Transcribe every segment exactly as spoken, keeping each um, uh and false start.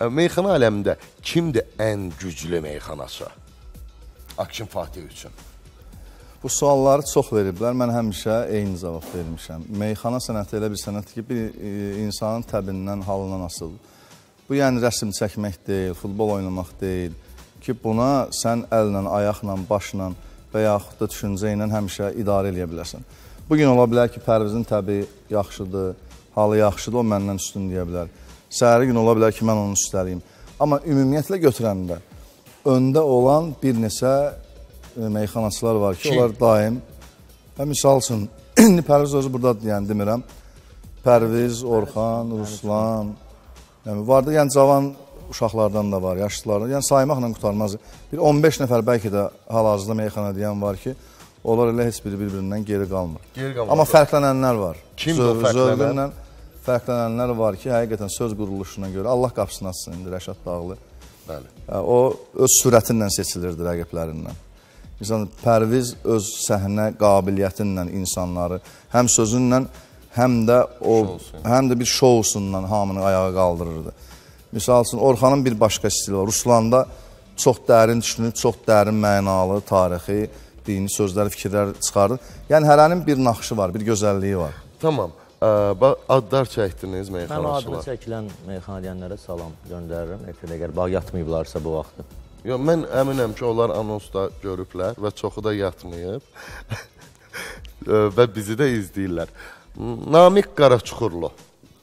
Meyxana aləmində kimdir ən güclü meyxanaçı? Akşin Fatih üçün. Bu sualları çox veriblər. Mən həmişə eyni cavab vermişəm. Meyxana sənəti elə bir sənətdir ki, bir insanın təbindən, halından asılıdır. Bu, yəni rəsm çəkmək deyil, futbol oynamaq deyil ki, buna sən əllə, ayaqla, başla və yaxud da düşüncə ilə həmişə idarə edə bilərsən. Bugün ola bilər ki, Pərvizin təbii yaxşıdır, halı yaxşıdır, o məndən üstün deyə bilər. Səhəri gün ola bilər ki, mən onu üstəliyim. Amma ümumiyyətlə götürəndə öndə olan bir neçə meyxanaçılar var ki, onlar daim, və misal üçün, indi Pərviz özü burada yəni demirəm, Pərviz, Orxan, Ruslan, yəni var da, yəni cavan uşaqlardan da var, yaşlılardan, yəni saymaqla qurtarmaz. Bir on beş nəfər bəlkə də hal-hazırda meyxana deyən var ki, onlar elə heç biri bir-birindən geri qalmır. Geri qalmır. Amma fərqlənənlər var. Kimdir o fərqlənən? Fərqlənənlər var ki, həqiqətən söz quruluşuna görə, Allah qapısını açsın indi Rəşad Dağlı. Bəli. O, öz sürətinlə seçilirdi rəqiblərindən. Məsələn, Pərviz öz səhnə qabiliyyətinlə insanları, həm sözünlə, həm də o, həm də bir şousundan hamını ayağa qaldırırdı. Misal üçün, Orxanın bir başqa stili var. Ruslanda çox dərin düşünüb, çox dərin mənalı, tarixi, dini sözlər, fikirlər çıxardır. Yəni, hərənin bir naxışı var, bir gözəlliyi var. Tamam. Adlar çəkdiniz meyxanaçılar. Mən adını çəkilən meyxana deyənlərə salam göndərirəm. Efirdə əgər bağ yatmayıblarsa bu vaxtı. Yox, mən əminəm ki, onlar anonsda görüblər və çoxu da yatmayıb və bizi də izləyirlər. Namiq Qaraçuxurlu.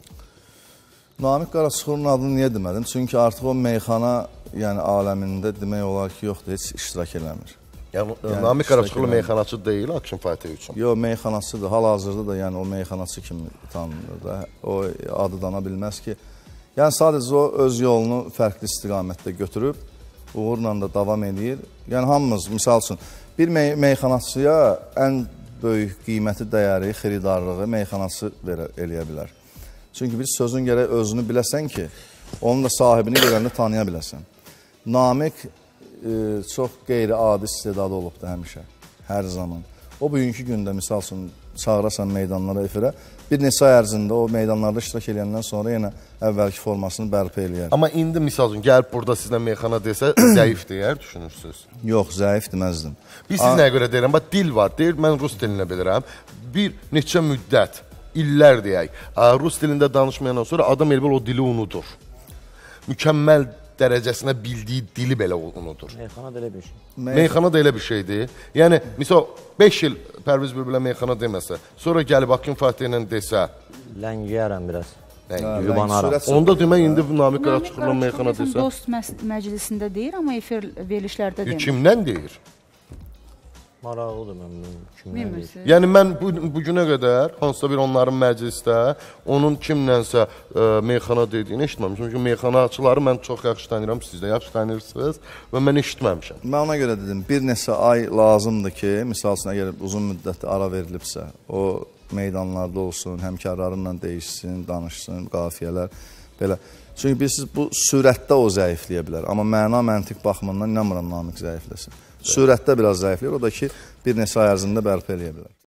Namiq Qaraçuxurun adını niyə demədim? Çünki artıq o meyxana yəni, aləmində demək olar ki, yoxdur, heç iştirak eləmir. Yəni, yəni Namiq Qaraçuxurlu meyxanaçı deyil Akşin Fatih üçün? Yox, meyxanaçıdır. Hal-hazırda da yəni, o meyxanaçı kimi tanınır da. O adı dana bilməz ki. Yəni, sadəcə o öz yolunu fərqli istiqamətdə götürüb, uğurla da davam edir. Yəni, hamımız, misal üçün, bir mey meyxanaçıya ən böyük qiyməti, dəyəri, xiridarlığı meyxanaçı eləyə bilər. Çünki bir sözün gərək özünü biləsən ki, onun da sahibini görəndə tanıya biləsən. Namiq e, çox qeyri-adi istedadı olubdur həmişə, hər zaman. O, bugünkü gündə, misal üçün, çağırasan meydanlara, efirə, bir neçə ay ərzində o meydanlarda iştirak edəndən sonra yenə əvvəlki formasını bərpa eləyər. Amma indi, misal üçün, gəlib burada sizlə meyxana desə, zəif deyər, düşünürsünüz? Yox, zəif deməzdim. Biz siz nəyə görə deyirəm? Bax, dil var, deyir, mən rus dilinə bilirəm. Bir neçə müddət, illər deyək, rus dilində danışmayandan sonra adam elbəl o dili unudur. Mükəmməl dərəcəsinə bildiyi dili belə unudur. Meyxana da elə bir şey. Meyxana da elə bir şeydir. Yəni, misal, beş il Pərviz Bülbülə meyxana deməsə, sonra gəlib Akşin Fatih ilə desə... Ləngiyərəm biraz. Yubanarım. Onda demək, indi Namiq Qaraçuxurlu meyxana desə... Dost məclisində deyir, amma efir verilişlərdə demir. Kimdən deyir? Maraqlıdır mən kimdən deyir. Yəni, mən bugünə qədər, hansısa bir onların məclisdə, onun kimlənsə meyxana dediyini eşitməmişim. Çünki meyxanaçıları mən çox yaxşı tanıyıram, siz də yaxşı tanıyırsınız və mən eşitməmişəm. Mən ona görə dedim, bir neçə ay lazımdır ki, misal üçün, əgər uzun müddətli ara verilibsə, o meydanlarda olsun, həmkarlarınla deyişsin, danışsın, qafiyələr, belə. Çünki bilirsiniz, bu sürətdə o zəifləyə bilər, amma məna, məntiq baxımından inanmıram Namiq zəifləsin. Sürətdə biraz zəifləyir, o da ki, bir neçə ay ərzində bərpa eləyə bilər.